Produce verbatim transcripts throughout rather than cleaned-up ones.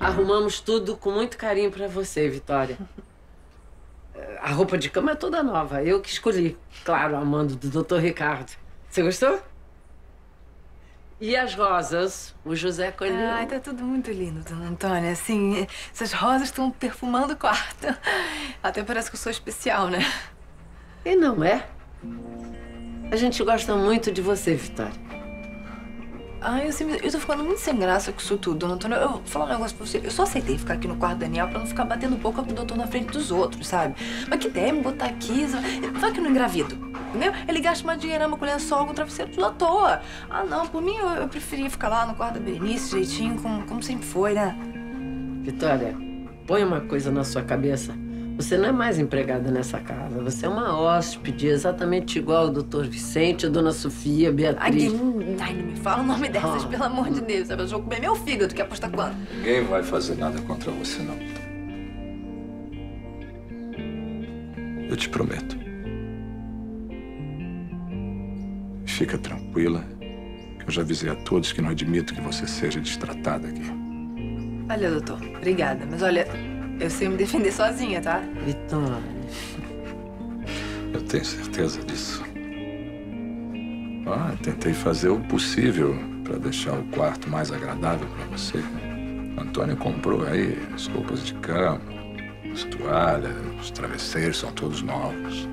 Arrumamos tudo com muito carinho pra você, Vitória. A roupa de cama é toda nova. Eu que escolhi. Claro, a mando do doutor Ricardo. Você gostou? E as rosas? O José colheu. Ai, tá tudo muito lindo, dona Antônia. Assim, essas rosas estão perfumando o quarto. Até parece que eu sou especial, né? E não é? A gente gosta muito de você, Vitória. Ai, assim, eu tô ficando muito sem graça com isso tudo, dona Antônia. Eu vou falar um negócio pra você. Eu só aceitei ficar aqui no quarto do Daniel pra não ficar batendo boca com o doutor na frente dos outros, sabe? Mas que ideia me botar aqui. Vai que eu não engravido, entendeu? Ele gasta uma dinheirama com lençol, com travesseiro, tudo à toa. Ah, não, por mim eu, eu preferia ficar lá no quarto da Berenice, jeitinho, como, como sempre foi, né? Vitória, põe uma coisa na sua cabeça. Você não é mais empregada nessa casa. Você é uma hóspede, exatamente igual ao doutor Vicente, a dona Sofia, Beatriz. Ai, ai, não me fala o nome dessas, ah. pelo amor de Deus. Sabe? Eu vou comer meu fígado, quer apostar quando? Ninguém vai fazer nada contra você, não. Eu te prometo. Fica tranquila, que eu já avisei a todos que não admito que você seja destratada aqui. Olha, doutor, obrigada, mas olha... Eu sei me defender sozinha, tá? Vitória... Eu tenho certeza disso. Ah, tentei fazer o possível para deixar o quarto mais agradável para você. Antônio comprou aí as roupas de cama, as toalhas, os travesseiros são todos novos.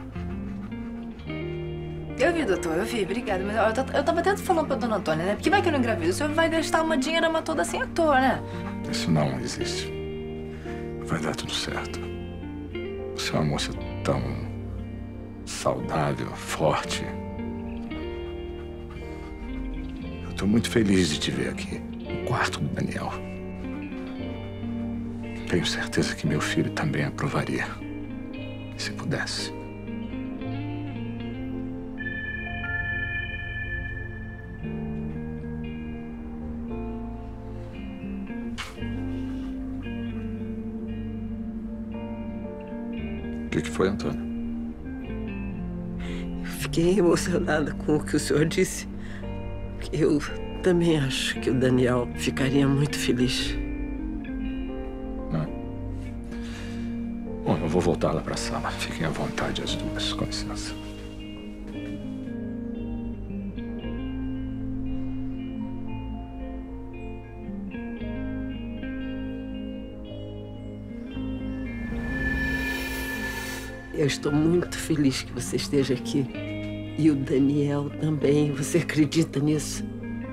Eu vi, doutor, eu vi, obrigada. Mas eu, eu tava até falando pra dona Antônia, né? Porque vai que eu não engravido, o senhor vai gastar uma dinheirama toda assim à toa, né? Isso não existe. Vai dar tudo certo. Você é uma moça tão saudável, forte. Eu tô muito feliz de te ver aqui, no quarto do Daniel. Tenho certeza que meu filho também aprovaria, se pudesse. O que, que foi, Antônio? Fiquei emocionada com o que o senhor disse. Eu também acho que o Daniel ficaria muito feliz. Não. Bom, eu vou voltar lá para a sala. Fiquem à vontade as duas. Com licença. Eu estou muito feliz que você esteja aqui. E o Daniel também. Você acredita nisso?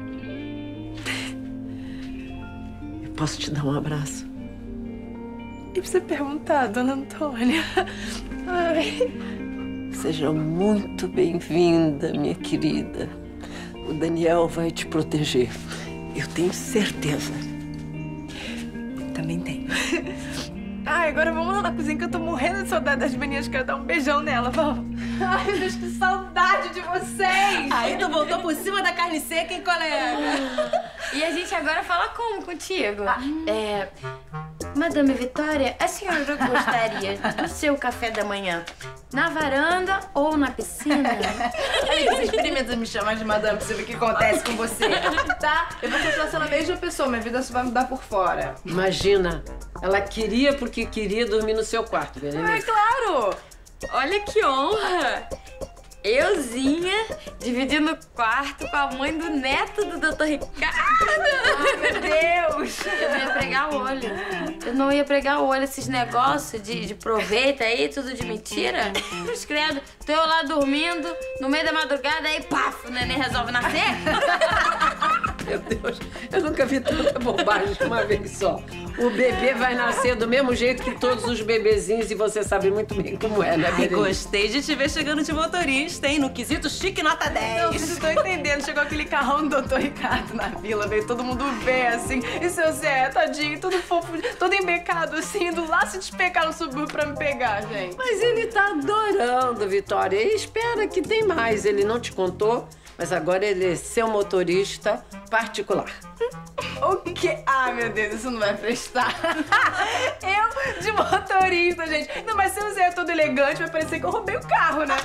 Eu posso te dar um abraço? E precisa perguntar, dona Antônia. Ai. Seja muito bem-vinda, minha querida. O Daniel vai te proteger. Eu tenho certeza. Também tenho. Ai, agora vamos lá na cozinha que eu tô morrendo de saudade das meninas. Quero dar um beijão nela, vamos. Ai, meu Deus, que saudade de vocês! Aí tu voltou por cima da carne seca, hein, colega? E a gente agora fala como contigo? Ah. É... Madame Vitória, a senhora gostaria do seu café da manhã na varanda ou na piscina? Olha, você experimenta me chamar de madame pra você ver o que acontece com você, tá? Eu vou continuar sendo a mesma pessoa, minha vida só vai mudar por fora. Imagina, ela queria porque queria dormir no seu quarto, Berenice. Ai, claro! Olha que honra! Euzinha dividindo o quarto com a mãe do neto do doutor Ricardo. Ai, meu Deus! Eu não ia pregar o olho. Eu não ia pregar o olho, esses negócios de, de proveito aí, tudo de mentira. Cruz credo, tô eu lá dormindo, no meio da madrugada, aí paf, o neném resolve nascer. Meu Deus, eu nunca vi tanta bobagem de uma vez só. O bebê vai nascer do mesmo jeito que todos os bebezinhos e você sabe muito bem como é, né, Berenice? Gostei de te ver chegando de motorista, hein? No quesito chique nota dez. Não, vocês estão entendendo. Chegou aquele carrão do doutor Ricardo na vila, veio todo mundo ver, assim. E seu Zé, tadinho, todo fofo, todo embecado, assim, indo lá se despecar no subúrbio pra me pegar, gente. Mas ele tá adorando, Vitória. E espera que tem mais. Ele não te contou, mas agora ele é seu motorista particular. O quê? Ah, meu Deus, isso não vai prestar. Eu de motorista, gente. Não, mas se o Zé é todo elegante, vai parecer que eu roubei o carro, né?